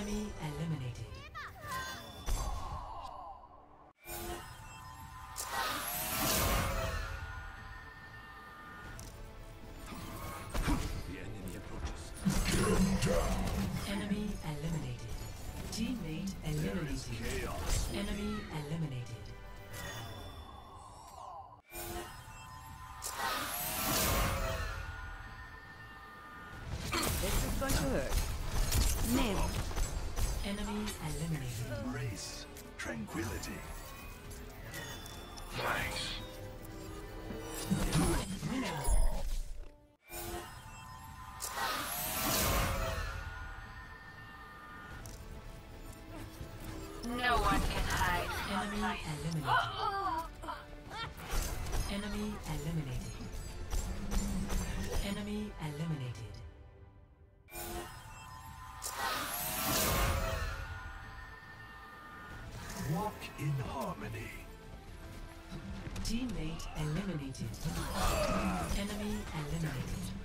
Enemy eliminated. The enemy approaches. Enemy eliminated. Teammate eliminated. Chaos. Enemy eliminated. This is going to hurt. Nim. Enemy eliminated. Embrace tranquility. Thanks. Winner. No one can hide from Enemy light. eliminated. Enemy eliminated. Enemy eliminated. Walk in harmony. Teammate eliminated. Enemy eliminated.